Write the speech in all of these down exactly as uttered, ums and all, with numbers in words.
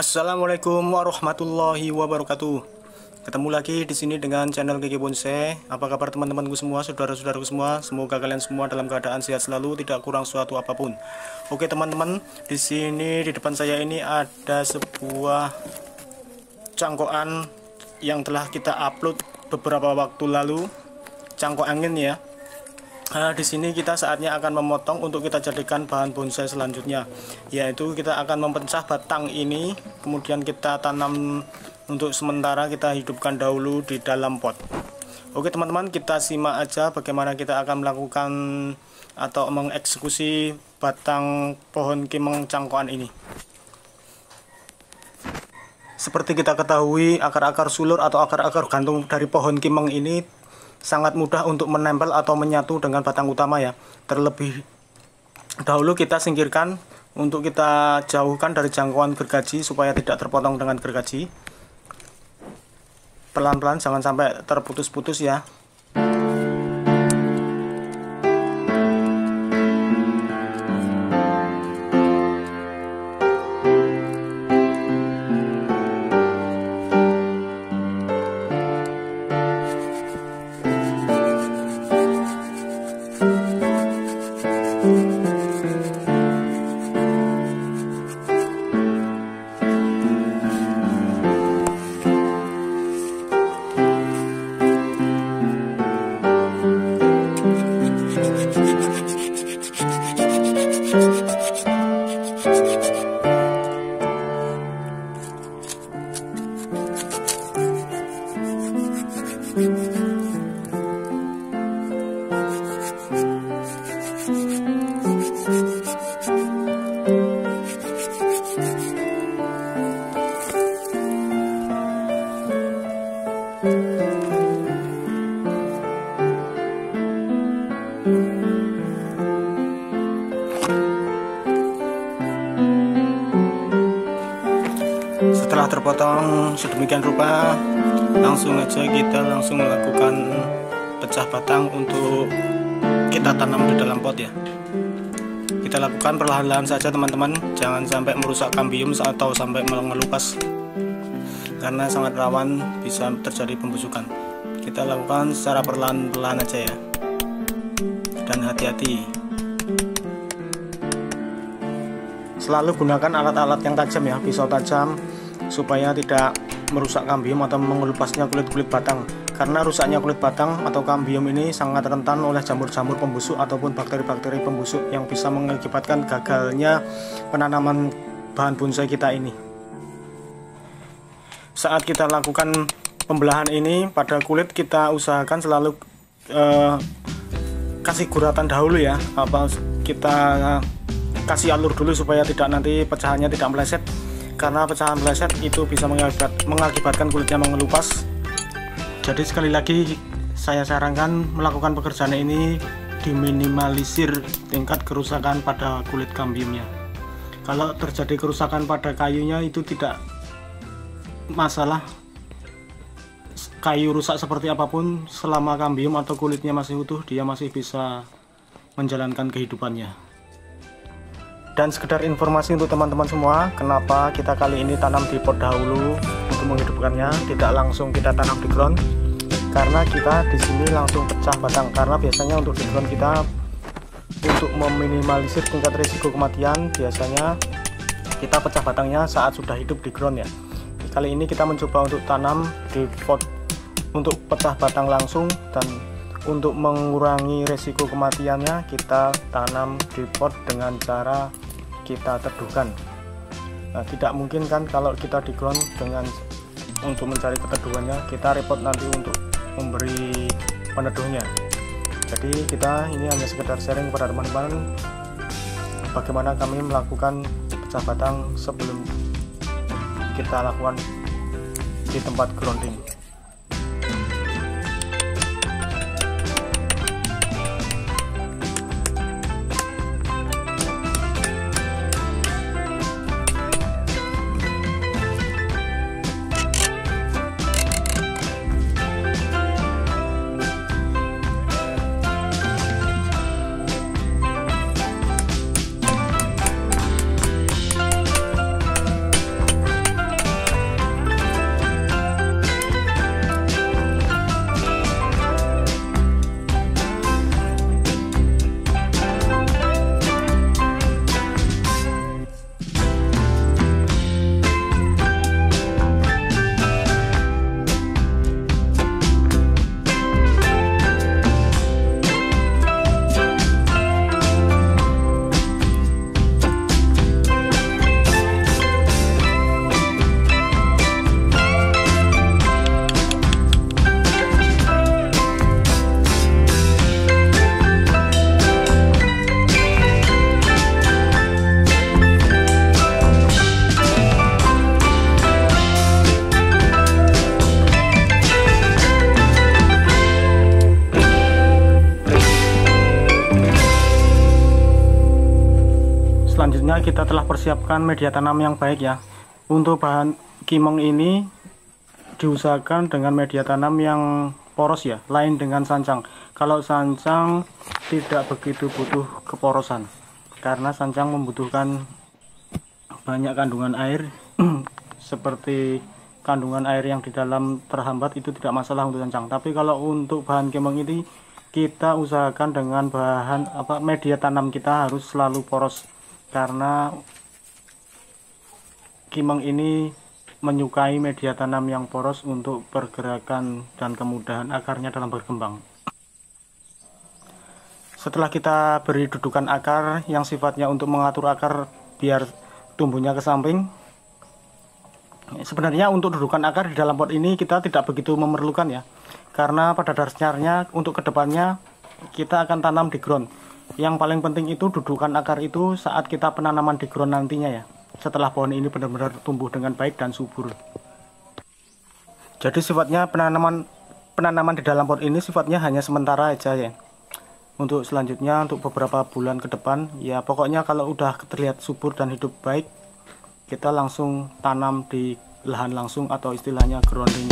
Assalamualaikum warahmatullahi wabarakatuh. Ketemu lagi di sini dengan channel Kiki Bonsai. Apa kabar teman-temanku semua, saudara-saudaraku semua? Semoga kalian semua dalam keadaan sehat selalu, tidak kurang suatu apapun. Oke teman-teman, di sini di depan saya ini ada sebuah cangkokan yang telah kita upload beberapa waktu lalu, cangkok angin ya. Nah, di sini kita saatnya akan memotong untuk kita jadikan bahan bonsai selanjutnya, yaitu kita akan mempecah batang ini, kemudian kita tanam. Untuk sementara kita hidupkan dahulu di dalam pot. Oke teman-teman, kita simak aja bagaimana kita akan melakukan atau mengeksekusi batang pohon kimeng cangkokan ini. Seperti kita ketahui, akar-akar sulur atau akar-akar gantung dari pohon kimeng ini sangat mudah untuk menempel atau menyatu dengan batang utama ya. Terlebih dahulu kita singkirkan untuk kita jauhkan dari jangkauan gergaji supaya tidak terpotong dengan gergaji. Pelan-pelan, jangan sampai terputus-putus ya. Setelah terpotong sedemikian rupa, langsung aja kita langsung melakukan pecah batang untuk kita tanam di dalam pot ya. Kita lakukan perlahan-lahan saja teman-teman, jangan sampai merusak kambium atau sampai mengelupas, karena sangat rawan bisa terjadi pembusukan. Kita lakukan secara perlahan-lahan aja ya, dan hati-hati. Selalu gunakan alat-alat yang tajam ya, pisau tajam, supaya tidak merusak kambium atau mengelupasnya kulit-kulit batang. Karena rusaknya kulit batang atau kambium ini sangat rentan oleh jamur-jamur pembusuk ataupun bakteri-bakteri pembusuk yang bisa mengakibatkan gagalnya penanaman bahan bonsai kita ini. Saat kita lakukan pembelahan ini pada kulit, kita usahakan selalu eh, kasih guratan dahulu ya, apa kita kasih alur dulu supaya tidak nanti pecahannya tidak meleset, karena pecahan meleset itu bisa mengakibat, mengakibatkan kulitnya mengelupas. Jadi sekali lagi saya sarankan melakukan pekerjaan ini diminimalisir tingkat kerusakan pada kulit kambiumnya. Kalau terjadi kerusakan pada kayunya itu tidak masalah, kayu rusak seperti apapun, selama kambium atau kulitnya masih utuh, dia masih bisa menjalankan kehidupannya. Dan sekedar informasi untuk teman-teman semua, kenapa kita kali ini tanam di pot dahulu untuk menghidupkannya, tidak langsung kita tanam di ground. Karena kita di sini langsung pecah batang, karena biasanya untuk di ground kita untuk meminimalisir tingkat risiko kematian, biasanya kita pecah batangnya saat sudah hidup di ground ya. Kali ini kita mencoba untuk tanam di pot untuk pecah batang langsung, dan untuk mengurangi risiko kematiannya kita tanam di pot dengan cara kita teduhkan. Nah, tidak mungkin kan kalau kita di ground dengan untuk mencari keteduhannya, kita repot nanti untuk memberi peneduhnya. Jadi kita ini hanya sekedar sharing kepada teman-teman bagaimana kami melakukan pecah batang sebelum kita lakukan di tempat grounding. tentunya kita telah persiapkan media tanam yang baik ya. Untuk bahan kimeng ini diusahakan dengan media tanam yang poros ya, lain dengan sancang. Kalau sancang tidak begitu butuh keporosan, karena sancang membutuhkan banyak kandungan air seperti kandungan air yang di dalam terhambat, itu tidak masalah untuk sancang. Tapi kalau untuk bahan kimeng ini kita usahakan dengan bahan apa media tanam kita harus selalu poros, karena kimeng ini menyukai media tanam yang poros untuk pergerakan dan kemudahan akarnya dalam berkembang. Setelah kita beri dudukan akar yang sifatnya untuk mengatur akar biar tumbuhnya ke samping, sebenarnya untuk dudukan akar di dalam pot ini kita tidak begitu memerlukan ya, karena pada dasarnya untuk kedepannya kita akan tanam di ground. Yang paling penting itu dudukan akar itu saat kita penanaman di ground nantinya ya, setelah pohon ini benar-benar tumbuh dengan baik dan subur. Jadi sifatnya penanaman penanaman di dalam pot ini sifatnya hanya sementara aja ya. Untuk selanjutnya untuk beberapa bulan ke depan ya, pokoknya kalau udah terlihat subur dan hidup baik, kita langsung tanam di lahan langsung atau istilahnya grounding.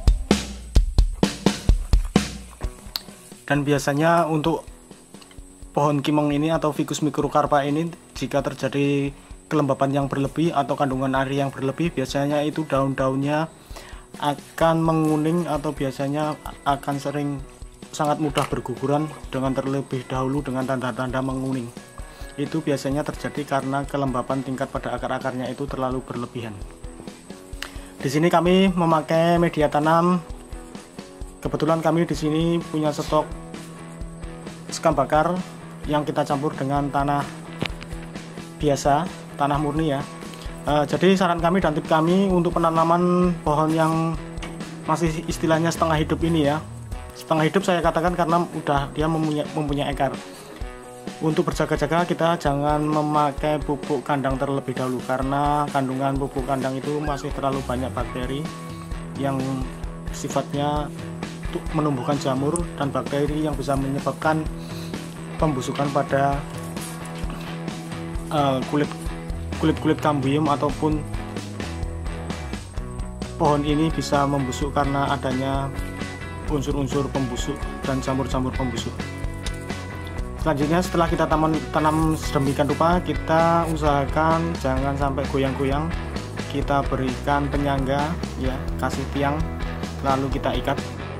Dan biasanya untuk pohon kimeng ini atau Ficus microcarpa ini, jika terjadi kelembapan yang berlebih atau kandungan air yang berlebih, biasanya itu daun-daunnya akan menguning atau biasanya akan sering sangat mudah berguguran dengan terlebih dahulu dengan tanda-tanda menguning. Itu biasanya terjadi karena kelembapan tingkat pada akar-akarnya itu terlalu berlebihan. Di sini kami memakai media tanam. Kebetulan kami di sini punya stok sekam bakar yang kita campur dengan tanah biasa, tanah murni ya. E, jadi saran kami dan tip kami untuk penanaman pohon yang masih istilahnya setengah hidup ini ya. Setengah hidup saya katakan karena udah dia mempunyai, mempunyai akar. Untuk berjaga-jaga kita jangan memakai pupuk kandang terlebih dahulu, karena kandungan pupuk kandang itu masih terlalu banyak bakteri yang sifatnya untuk menumbuhkan jamur dan bakteri yang bisa menyebabkan pembusukan pada uh, kulit kulit-kulit kambium ataupun pohon ini bisa membusuk karena adanya unsur-unsur pembusuk dan jamur-jamur pembusuk. Selanjutnya setelah kita tanam, tanam sedemikian rupa, kita usahakan jangan sampai goyang-goyang. Kita berikan penyangga ya, kasih tiang lalu kita ikat.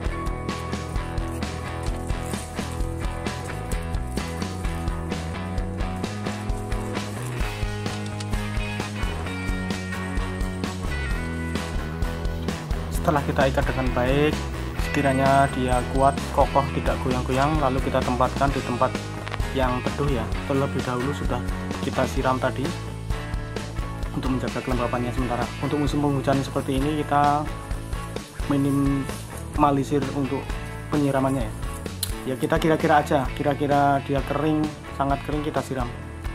Setelah kita ikat dengan baik, sekiranya dia kuat, kokoh, tidak goyang-goyang, lalu kita tempatkan di tempat yang teduh ya. Terlebih dahulu sudah kita siram tadi untuk menjaga kelembapannya sementara. Untuk musim penghujan seperti ini kita minimalisir untuk penyiramannya ya. Ya kita kira-kira aja, kira-kira dia kering, sangat kering kita siram.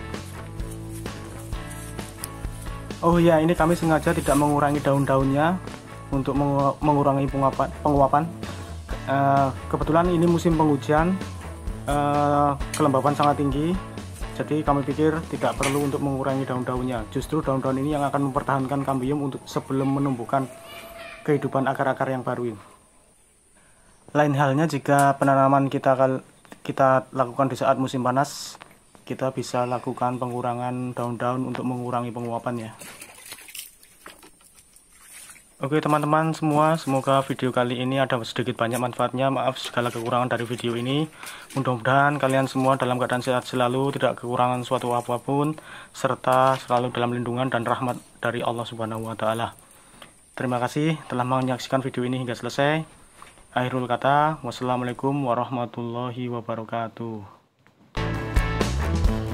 Oh ya, ini kami sengaja tidak mengurangi daun-daunnya untuk mengurangi penguapan, penguapan. Uh, kebetulan ini musim penghujan, uh, kelembapan sangat tinggi, jadi kami pikir tidak perlu untuk mengurangi daun-daunnya. Justru daun-daun ini yang akan mempertahankan kambium untuk sebelum menumbuhkan kehidupan akar-akar yang baru ini. Lain halnya jika penanaman kita kita lakukan di saat musim panas, kita bisa lakukan pengurangan daun-daun untuk mengurangi penguapannya. Oke teman-teman semua, semoga video kali ini ada sedikit banyak manfaatnya. Maaf segala kekurangan dari video ini. Mudah-mudahan kalian semua dalam keadaan sehat selalu, tidak kekurangan suatu apapun, serta selalu dalam lindungan dan rahmat dari Allah Subhanahu wa Ta'ala. Terima kasih telah menyaksikan video ini hingga selesai. Akhirul kata, wassalamualaikum warahmatullahi wabarakatuh.